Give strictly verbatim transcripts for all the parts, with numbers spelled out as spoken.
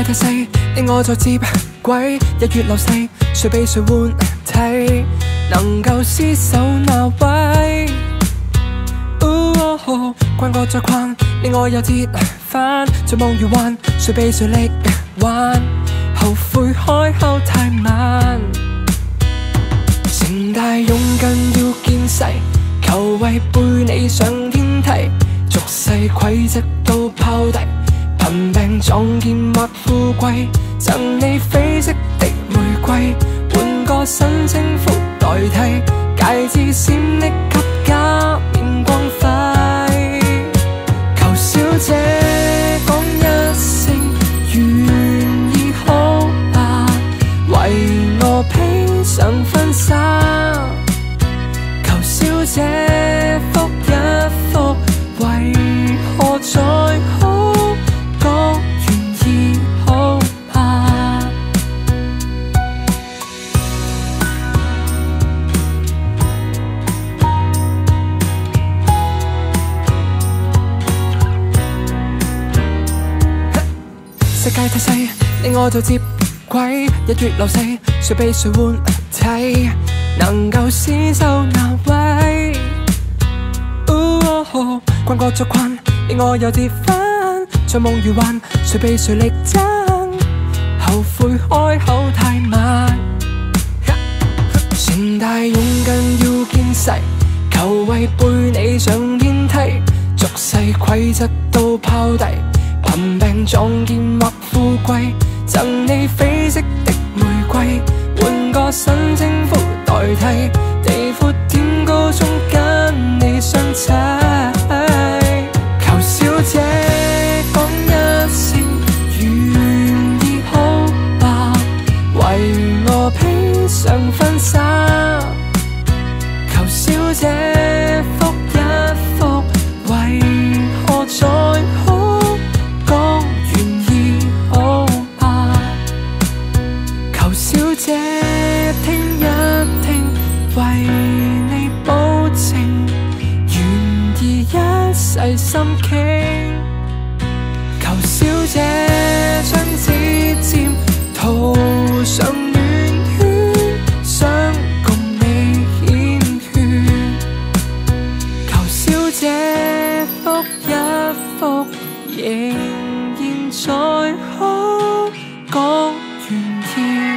界太細，你我在接軌，日月流逝，誰被誰換替？能夠廝守那位？哦哦、慣過再困，你我又折返，在夢如幻，誰被誰力挽？後悔開口太慢，成大勇敢要見誓，求違背你上天梯，俗世規則都拋低。貧病壯健或富貴，贈你緋色的玫瑰，換個新稱呼代替，戒指閃匿給加冕光輝。求小姐講一聲願意好吧，為我披上婚紗。求小姐覆一覆，為何再好？世界太細，你我就接軌，日月流逝，誰被誰換替？能夠廝守那位？哦哦、慣過再困，你我又跌返，在夢如幻，誰被誰力爭？後悔開口太慢，成大勇敢要見誓，求違背你上天梯，俗世規則都拋低。貧病壯健或富貴，贈你緋色的玫瑰，換個新稱呼代替，地闊天高中跟你相砌。求小姐講一聲願意好吧，為我披上婚紗。求小姐覆一覆，為何再好？小姐聽一聽，為你保證，願意一世心傾。求小姐將指尖塗上暖圈，想共你繾綣。求小姐覆一覆，仍然在好，講願意。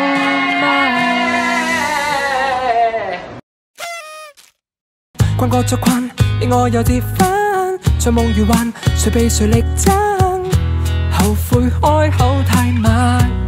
慣過再困，你我又跌返，在夢如幻，誰被誰力爭？後悔開口太慢。